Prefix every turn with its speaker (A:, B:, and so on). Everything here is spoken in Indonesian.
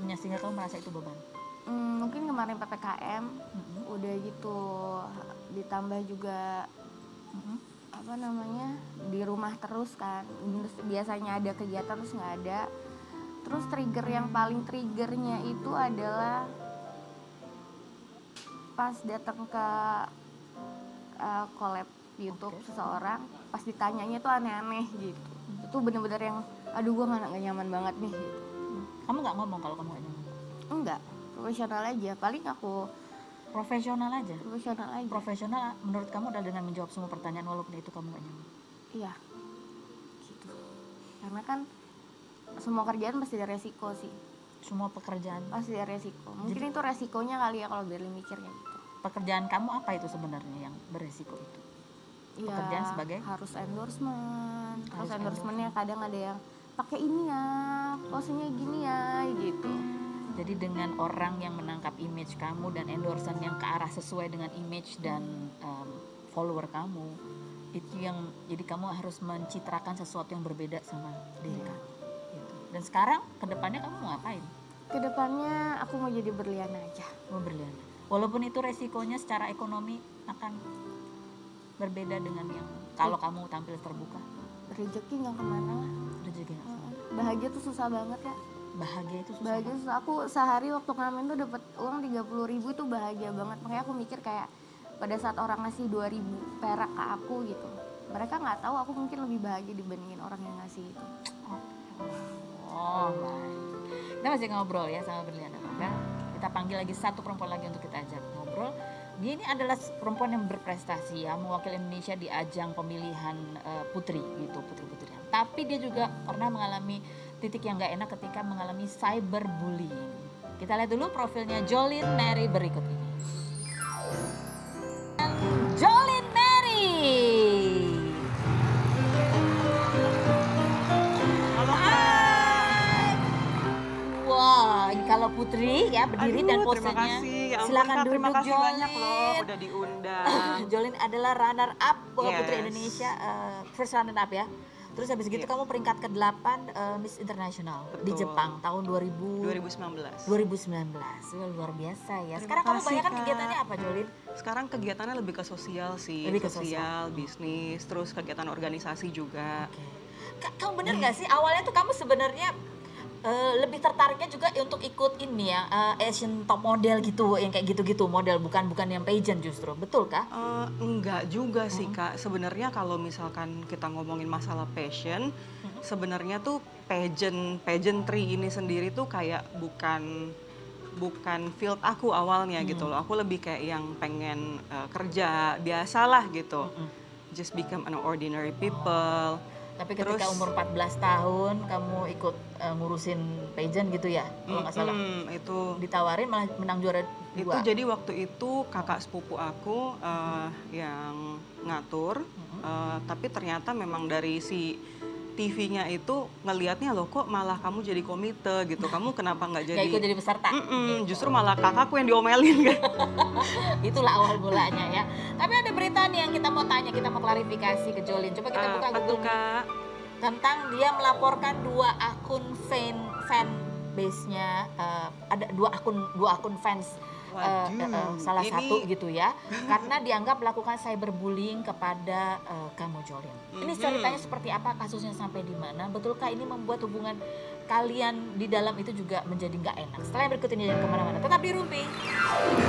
A: sebenarnya sehingga kamu merasa itu beban?
B: Mungkin kemarin PPKM, udah gitu ditambah juga apa namanya, di rumah terus kan. Biasanya ada kegiatan terus nggak ada. Terus trigger yang paling triggernya itu adalah pas datang ke collab YouTube seseorang, pas ditanyanya tuh aneh-aneh gitu. Itu bener-bener yang aduh gue nggak nyaman banget nih gitu.
A: Kamu nggak ngomong kalau kamu nggak nyaman?
B: Enggak, profesional aja. Paling aku
A: Profesional aja?
B: profesional aja.
A: Profesional menurut kamu adalah dengan menjawab semua pertanyaan walaupun itu kamu nggak nyaman?
B: Iya, gitu. Karena kan semua kerjaan pasti ada resiko sih.
A: Semua pekerjaan?
B: Pasti ada resiko. Mungkin itu resikonya kali ya kalau Berli mikirnya gitu.
A: Pekerjaan kamu apa itu sebenarnya yang beresiko itu?
B: Ya,
A: pekerjaan sebagai?
B: Harus endorsement. Terus endorsementnya kadang ada yang pakai ini ya, posenya gini ya, gitu.
A: Jadi dengan orang yang menangkap image kamu dan endorsement yang ke arah sesuai dengan image dan follower kamu, itu yang jadi kamu harus mencitrakan sesuatu yang berbeda sama diri kamu. Gitu. Dan sekarang kedepannya kamu mau ngapain?
B: Kedepannya aku mau jadi berliana aja.
A: Mau berliana. Walaupun itu resikonya secara ekonomi akan berbeda dengan yang kalau kamu tampil terbuka.
B: Rezeki nggak kemana lah.
A: Rezeki nggak kemana.
B: Bahagia tuh susah banget ya.
A: Bahagia itu susah.
B: Bahagia susah. Aku sehari waktu ngamen tuh dapat uang 30.000 itu bahagia banget. Makanya aku mikir kayak pada saat orang ngasih 2.000 perak ke aku gitu, mereka nggak tahu aku mungkin lebih bahagia dibandingin orang yang ngasih itu.
A: Oh, baik. Kita masih ngobrol ya sama Berliana. Maka kita panggil lagi satu perempuan lagi untuk kita ajak ngobrol. Dia ini adalah perempuan yang berprestasi ya, mewakili Indonesia di ajang pemilihan putri gitu, putri-putrian. Tapi dia juga pernah mengalami titik yang nggak enak ketika mengalami cyberbullying. Kita lihat dulu profilnya Jolin Mary berikut ini. Jolin Mary. Wah, kalau Putri ya berdiri dan posenya.
C: Ya,
A: silakan duduk,
C: terima kasih
A: Jolin.
C: banyak loh udah diundang.
A: Jolin adalah runner up
C: Yes.
A: Putri Indonesia, first runner up ya. Terus habis gitu kamu peringkat ke-8 Miss International di
C: Betul.
A: Jepang tahun
C: 2019.
A: 2019. Wah, luar biasa ya.
C: Terima
A: Sekarang kamu
C: kasih,
A: banyak kan
C: Kak.
A: kegiatannya apa, Jolin?
C: Sekarang kegiatannya lebih ke sosial sih,
A: Lebih ke sosial.
C: bisnis, terus kegiatan organisasi juga.
A: Oke. Kamu bener nggak sih awalnya tuh kamu sebenarnya lebih tertariknya juga untuk ikut ini ya, Asian Top Model gitu, yang kayak gitu-gitu model, bukan yang pageant justru, betul kah?
C: Enggak juga sih Kak, sebenarnya kalau misalkan kita ngomongin masalah passion, sebenarnya tuh pageantry ini sendiri tuh kayak bukan field aku awalnya gitu loh. Aku lebih kayak yang pengen kerja biasalah gitu, just become an ordinary people.
A: Tapi ketika umur 14 tahun kamu ikut ngurusin pageant gitu ya, kalau nggak salah.
C: Itu
A: Ditawarin malah menang juara 2.
C: itu jadi waktu itu kakak sepupu aku yang ngatur, tapi ternyata memang dari si TV-nya itu ngelihatnya loh kok malah kamu jadi komite gitu, kamu kenapa nggak jadi?
A: Nggak ikut jadi peserta.
C: Justru malah kakakku yang diomelin kan.
A: Itulah awal mulanya ya. Tapi ada berita nih yang kita mau tanya, kita mau klarifikasi ke Jolin. Coba kita buka
C: Apa tuh,
A: Google
C: Kak?
A: tentang dia melaporkan 2 akun fan base-nya, ada 2 akun fans. Salah
C: ini-
A: satu gitu ya, karena dianggap melakukan cyberbullying kepada kamu, Jolin. Ini ceritanya seperti apa, kasusnya sampai di mana? Betulkah ini membuat hubungan kalian di dalam itu juga menjadi nggak enak? Setelah yang berikut ini jangan kemana-mana, tetap di Rumpi.